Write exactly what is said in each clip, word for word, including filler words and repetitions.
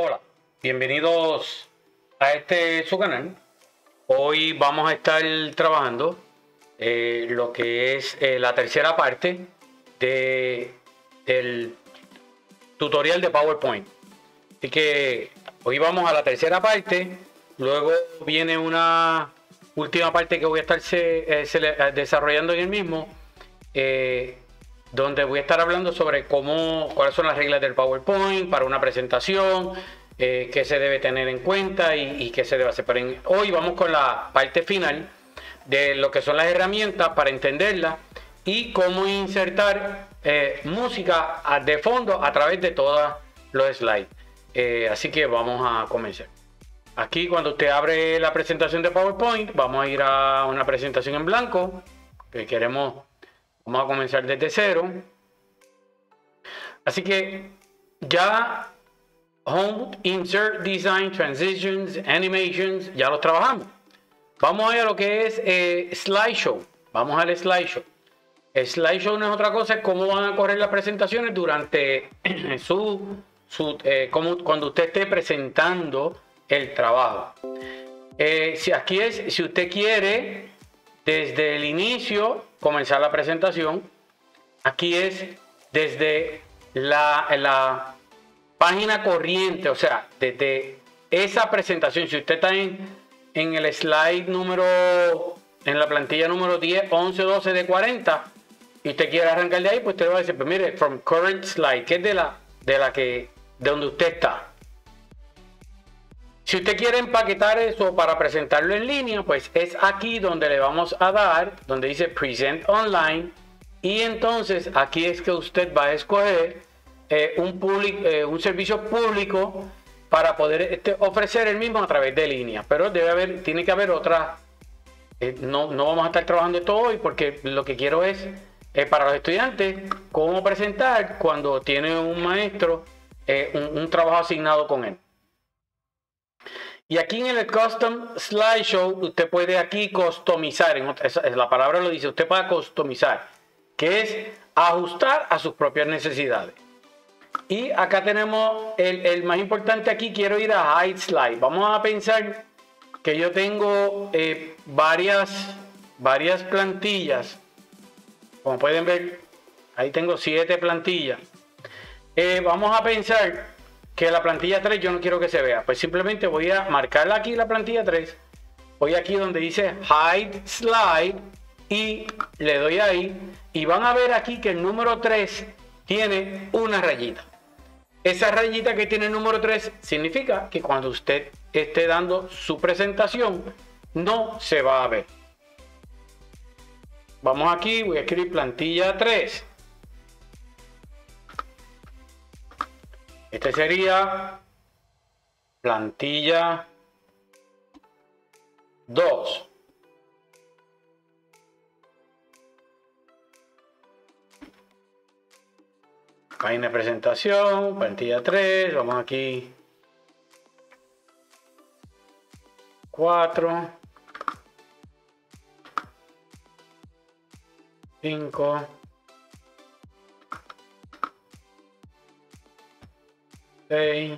Hola, bienvenidos a este su canal. Hoy vamos a estar trabajando eh, lo que es eh, la tercera parte de, del tutorial de PowerPoint. Así que hoy vamos a la tercera parte, luego viene una última parte que voy a estar se, eh, se, eh, desarrollando en el mismo, eh, donde voy a estar hablando sobre cómo, cuáles son las reglas del PowerPoint para una presentación, eh, qué se debe tener en cuenta y, y qué se debe hacer. Pero en, hoy vamos con la parte final de lo que son las herramientas para entenderlas y cómo insertar eh, música de fondo a través de todos los slides. Eh, así que vamos a comenzar. Aquí cuando usted abre la presentación de PowerPoint, vamos a ir a una presentación en blanco que queremos. Vamos a comenzar desde cero. Así que ya Home, Insert, Design, Transitions, Animations, ya los trabajamos. Vamos a ir a lo que es eh, Slideshow. Vamos al Slideshow. El Slideshow no es otra cosa, es cómo van a correr las presentaciones durante su, su eh, como, cuando usted esté presentando el trabajo. Eh, si aquí es, si usted quiere desde el inicio comenzar la presentación, aquí es desde la, la página corriente, o sea, desde esa presentación. Si usted está en, en el slide número, en la plantilla número diez, once, doce de cuarenta, y usted quiere arrancar de ahí, pues usted va a decir, pues mire, from current slide, que es de la, de la que, de donde usted está. Si usted quiere empaquetar eso para presentarlo en línea, pues es aquí donde le vamos a dar, donde dice Present Online, y entonces aquí es que usted va a escoger eh, un, public, eh, un servicio público para poder este, ofrecer el mismo a través de línea. Pero debe haber, tiene que haber otra, eh, no, no vamos a estar trabajando esto hoy porque lo que quiero es eh, para los estudiantes cómo presentar cuando tiene un maestro eh, un, un trabajo asignado con él. Y aquí en el Custom Slideshow, usted puede aquí customizar, en otra, esa, la palabra lo dice, usted puede customizar, que es ajustar a sus propias necesidades. Y acá tenemos el, el más importante aquí, quiero ir a Hide Slide. Vamos a pensar que yo tengo eh, varias, varias plantillas. Como pueden ver, ahí tengo siete plantillas. Eh, vamos a pensar que la plantilla tres yo no quiero que se vea, pues simplemente voy a marcarla aquí la plantilla tres, voy aquí donde dice Hide Slide y le doy ahí y van a ver aquí que el número tres tiene una rayita. Esa rayita que tiene el número tres significa que cuando usted esté dando su presentación no se va a ver. Vamos aquí, voy a escribir plantilla tres. Este sería plantilla dos. Página de presentación, plantilla tres. Vamos aquí. cuatro. cinco. seis,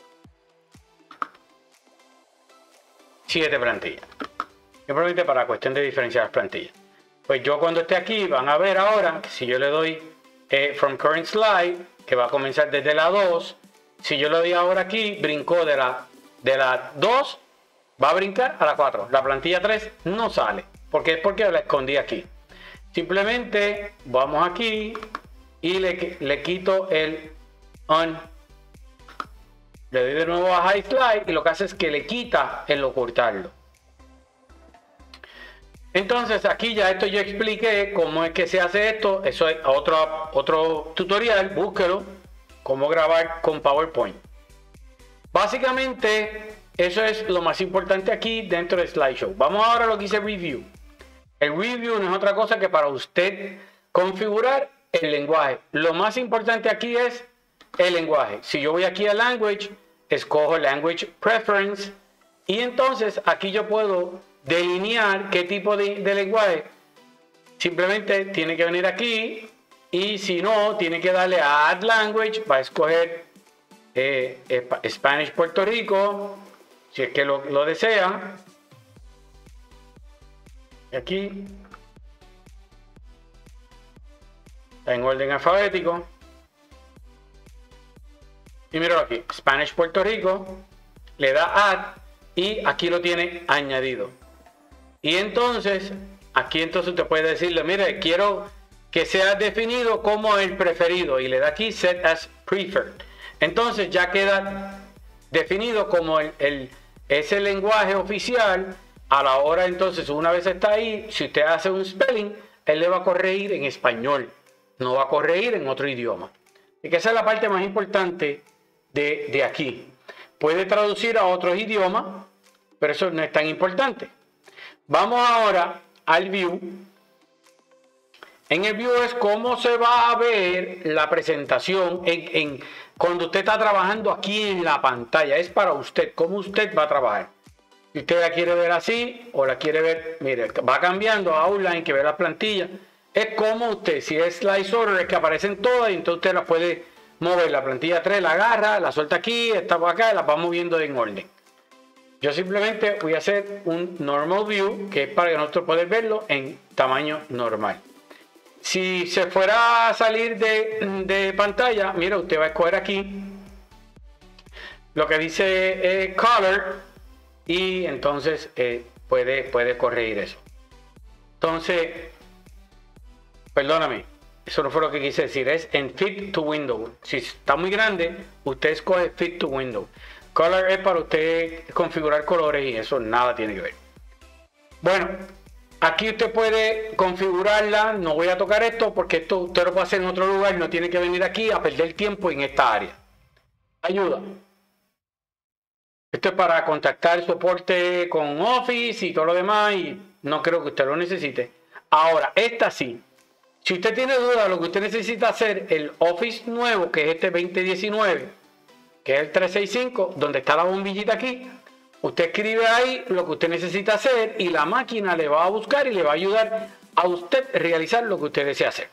siete plantillas. Simplemente para la cuestión de diferenciar las plantillas. Pues yo cuando esté aquí van a ver ahora que si yo le doy eh, From Current Slide, que va a comenzar desde la dos, si yo le doy ahora aquí, brincó de la, de la dos, va a brincar a la cuatro. La plantilla tres no sale. porque es porque la escondí aquí. Simplemente vamos aquí y le, le quito el on. Le doy de nuevo a Hide Slide y lo que hace es que le quita el ocultarlo. Entonces aquí ya esto yo expliqué cómo es que se hace esto. Eso es otro, otro tutorial, búsquelo, cómo grabar con PowerPoint. Básicamente eso es lo más importante aquí dentro de Slideshow. Vamos ahora a lo que dice Review. El Review no es otra cosa que para usted configurar el lenguaje. Lo más importante aquí es el lenguaje. Si yo voy aquí a Language, escojo Language Preference y entonces aquí yo puedo delinear qué tipo de, de lenguaje. Simplemente tiene que venir aquí y si no, tiene que darle a Add Language, va a escoger eh, Spanish Puerto Rico, si es que lo, lo desea. Aquí está en orden alfabético. Y míralo aquí, Spanish Puerto Rico, le da Add y aquí lo tiene añadido. Y entonces, aquí entonces te puede decirle, mire, quiero que sea definido como el preferido y le da aquí Set as Preferred. Entonces ya queda definido como el, el, ese lenguaje oficial. A la hora entonces, una vez está ahí, si usted hace un spelling, él le va a corregir en español, no va a corregir en otro idioma. Y que esa es la parte más importante de, de aquí. Puede traducir a otros idiomas, pero eso no es tan importante. Vamos ahora al view. En el view es cómo se va a ver la presentación en, en, cuando usted está trabajando aquí en la pantalla. Es para usted, cómo usted va a trabajar. Si usted la quiere ver así o la quiere ver, mire, va cambiando a outline, que ve las plantillas. Es como usted, si es slice order, es que aparecen todas y entonces usted las puede mover. La plantilla tres la agarra, la suelta aquí, está por acá y la va moviendo en orden. Yo simplemente voy a hacer un normal view, que es para que nosotros podamos verlo en tamaño normal. Si se fuera a salir de, de pantalla, mira, usted va a escoger aquí lo que dice eh, color y entonces eh, puede, puede corregir eso. Entonces, perdóname, eso no fue lo que quise decir, es en Fit to Window. Si está muy grande, usted escoge Fit to Window. Color es para usted configurar colores y eso nada tiene que ver. Bueno, aquí usted puede configurarla. No voy a tocar esto porque esto usted lo puede hacer en otro lugar. No tiene que venir aquí a perder tiempo en esta área. Ayuda. Esto es para contactar soporte con Office y todo lo demás. Y no creo que usted lo necesite. Ahora, esta sí. Si usted tiene duda de lo que usted necesita hacer, el Office nuevo, que es este veinte diecinueve, que es el trescientos sesenta y cinco, donde está la bombillita aquí, usted escribe ahí lo que usted necesita hacer y la máquina le va a buscar y le va a ayudar a usted realizar lo que usted desea hacer.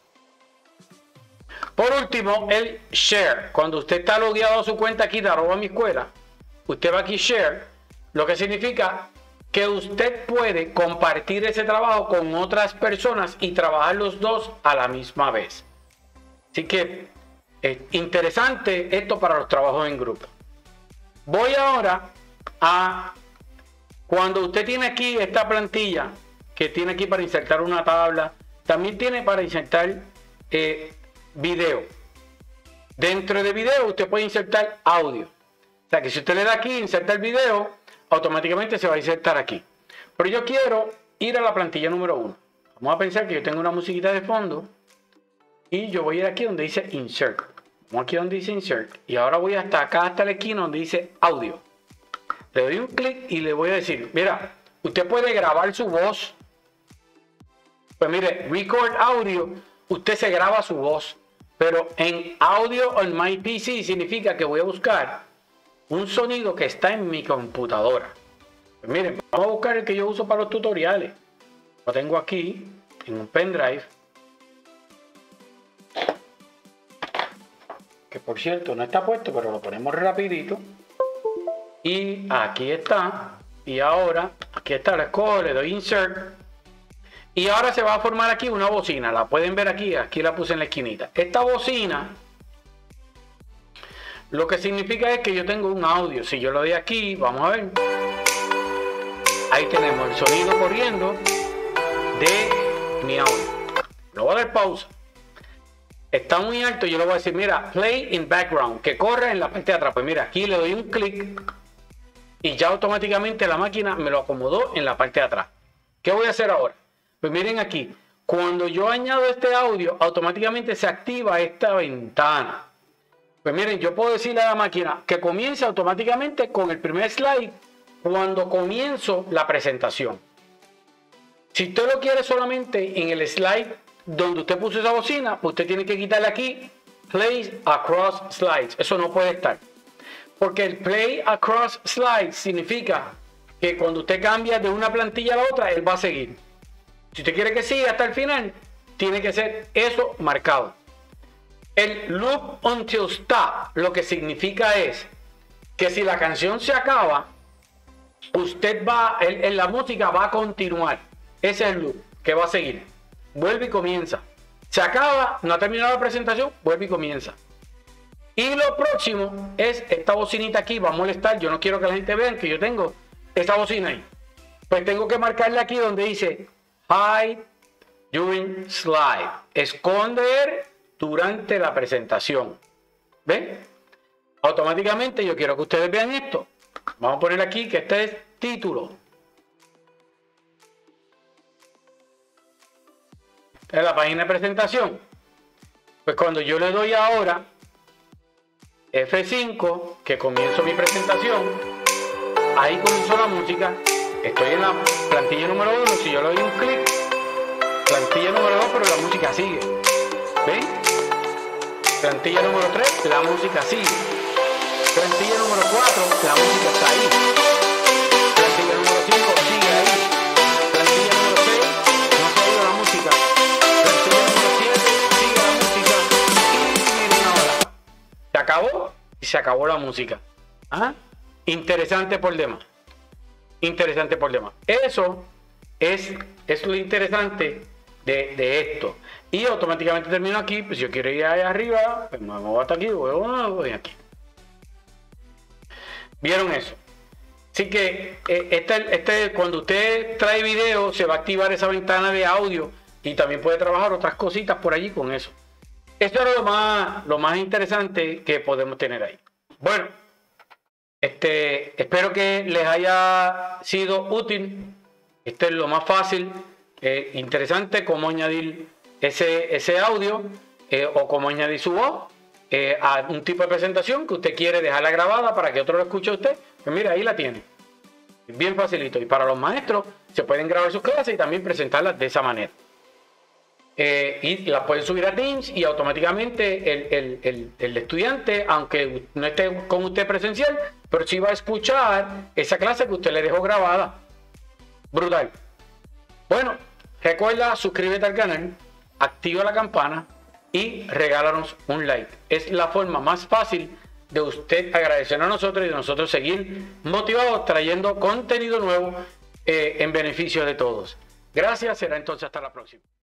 Por último, el Share. Cuando usted está logueado a su cuenta aquí de arroba mi escuela, usted va aquí Share, lo que significa que usted puede compartir ese trabajo con otras personas y trabajar los dos a la misma vez. Así que es interesante esto para los trabajos en grupo. Voy ahora a cuando usted tiene aquí esta plantilla que tiene aquí para insertar una tabla, también tiene para insertar eh, video. Dentro de video usted puede insertar audio. O sea que si usted le da aquí insertar video, automáticamente se va a insertar aquí. Pero yo quiero ir a la plantilla número uno. Vamos a pensar que yo tengo una musiquita de fondo y yo voy a ir aquí donde dice insert. Vamos aquí donde dice insert y ahora voy hasta acá, hasta la esquina donde dice audio. Le doy un clic y le voy a decir, mira, usted puede grabar su voz. Pues mire, record audio, usted se graba su voz. Pero en audio on my P C significa que voy a buscar un sonido que está en mi computadora. Pues miren, vamos a buscar el que yo uso para los tutoriales. Lo tengo aquí en un pendrive. Que por cierto no está puesto, pero lo ponemos rapidito. Y aquí está. Y ahora, aquí está, la escojo, le doy insert. Y ahora se va a formar aquí una bocina. La pueden ver aquí, aquí la puse en la esquinita. Esta bocina, lo que significa es que yo tengo un audio. Si yo lo doy aquí, vamos a ver. Ahí tenemos el sonido corriendo de mi audio. Le voy a dar pausa. Está muy alto, yo le voy a decir, mira, play in background, que corre en la parte de atrás. Pues mira, aquí le doy un clic y ya automáticamente la máquina me lo acomodó en la parte de atrás. ¿Qué voy a hacer ahora? Pues miren aquí, cuando yo añado este audio, automáticamente se activa esta ventana. Pues miren, yo puedo decirle a la máquina que comience automáticamente con el primer slide cuando comienzo la presentación. Si usted lo quiere solamente en el slide donde usted puso esa bocina, pues usted tiene que quitarle aquí Play Across Slides. Eso no puede estar. Porque el Play Across Slides significa que cuando usted cambia de una plantilla a la otra, él va a seguir. Si usted quiere que siga hasta el final, tiene que ser eso marcado. El loop until stop lo que significa es que si la canción se acaba, usted va, en, en la música va a continuar. Ese es el loop que va a seguir. Vuelve y comienza. Se acaba, no ha terminado la presentación, vuelve y comienza. Y lo próximo es esta bocinita aquí, va a molestar. Yo no quiero que la gente vea que yo tengo esta bocina ahí. Pues tengo que marcarle aquí donde dice hide during slide. Esconder durante la presentación. ¿Ven? Automáticamente yo quiero que ustedes vean esto. Vamos a poner aquí que este es título. En la página de presentación. Pues cuando yo le doy ahora F cinco, que comienzo mi presentación, ahí comenzó la música. Estoy en la plantilla número uno. Si yo le doy un clic, plantilla número dos, pero la música sigue. ¿Ven? Plantilla número tres, la música sigue. Plantilla número cuatro, la música está ahí. Plantilla número cinco, sigue ahí. Plantilla número seis, no se ha ido la música. Plantilla número siete, sigue la música. Y miren ahora, se acabó y se acabó la música. ¿Ah? Interesante por demás. Interesante por demás. Eso es, es lo interesante de, de esto. Y automáticamente termino aquí. Pues si yo quiero ir allá arriba, pues me voy hasta aquí, voy, voy aquí. ¿Vieron eso? Así que eh, este, este, cuando usted trae video, se va a activar esa ventana de audio y también puede trabajar otras cositas por allí con eso. Esto era lo más, lo más interesante que podemos tener ahí. Bueno, este, espero que les haya sido útil. Este es lo más fácil, eh, interesante, cómo añadir ese, ese audio eh, o cómo añadir su voz eh, a un tipo de presentación que usted quiere dejarla grabada para que otro lo escuche a usted. Pues mira, ahí la tiene. Bien facilito. Y para los maestros se pueden grabar sus clases y también presentarlas de esa manera. Eh, y las pueden subir a Teams y automáticamente el, el, el, el estudiante, aunque no esté con usted presencial, pero sí va a escuchar esa clase que usted le dejó grabada. Brutal. Bueno, recuerda, suscríbete al canal, activa la campana y regálanos un like. Es la forma más fácil de usted agradecer a nosotros y de nosotros seguir motivados trayendo contenido nuevo eh, en beneficio de todos. Gracias, será entonces hasta la próxima.